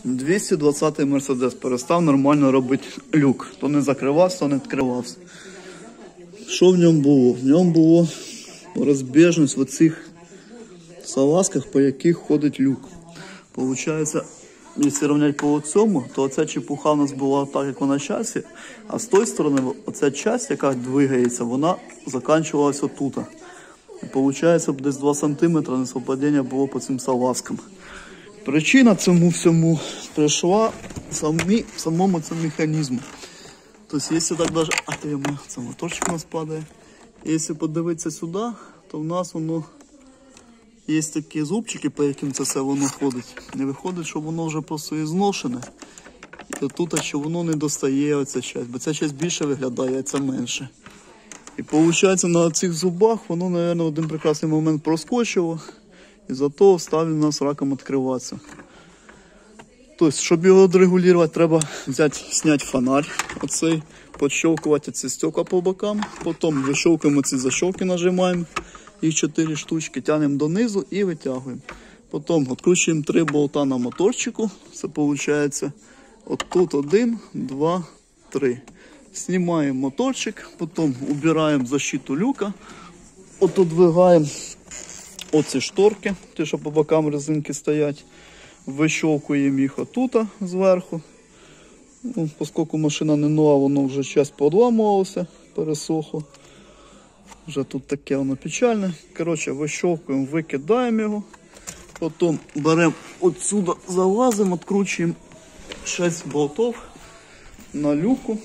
220-й Мерседес перестав нормально робити люк. То не закривався, то не відкривався. Що в ньому було? В ньому було розбіжність в оцих салазках, по яких ходить люк. Получається, якщо рівняти по цьому, то оця чепуха у нас була так, як вона часі, а з тої сторони, оця часть, яка двигається, вона закінчувалася отут. І виходить, десь 2 см несовпадіння було по цим салазкам. Причина цьому всьому прийшла в самому цьому механізму. Тобто, якщо так даже... це моторчик у нас падає. Якщо подивитися сюди, то в нас воно є такі зубчики, по яким це все воно ходить. Не виходить, що воно вже просто і зношене. І тут, що воно не достає оця часть, бо ця часть більше виглядає, а ця менше. І виходить, на цих зубах воно, мабуть, в один прекрасний момент проскочило. І зато став він у нас раком відкриватися. Тобто, щоб його відрегулювати, треба взяти, зняти фонарь, оцей, підщелкувати ці стекла по бокам, потім вищелкуємо ці защелки, нажимаємо, їх 4 штучки, тягнемо донизу і витягуємо. Потім відкручуємо 3 болта на моторчику, це виходить отут 1, 2, 3. Знімаємо моторчик, потім убираємо защиту люка, отодвигаємо оці шторки, ті, що по бокам резинки стоять, вищовкуємо їх отут зверху. Ну, оскільки машина не нова, воно вже час поодламувалося, пересохло. Вже тут таке воно печальне. Коротше, вищовкуємо, викидаємо його. Потім беремо отсюди, залазимо, відкручуємо 6 болтів на люку.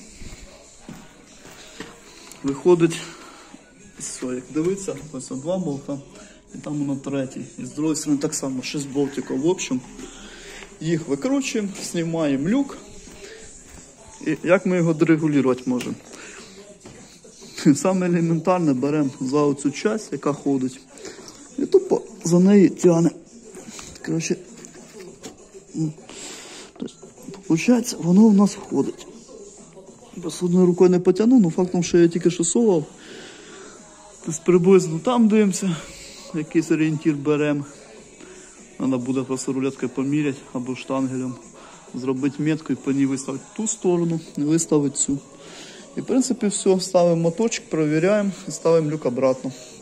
Виходить, все, як дивиться, ось 2 болта. І там воно 3. І з другої сторони так само 6 болтиків. В общем, їх викручуємо, знімаємо люк. І як ми його дерегулювати можемо? Саме елементарне, беремо за оцю часть, яка ходить, і тупо за неї тягне. Коротше, виходить, воно у нас ходить. Без одною рукою не потягну, але фактом, що я тільки що совав. Тобто приблизно там дивимося, якийсь орієнтир беремо. Треба буде просто рулеткою поміряти або штангелем. Зробити метку і по ній виставити ту сторону і виставити цю. І в принципі все, ставимо моточок, перевіряємо і ставимо люк обратно.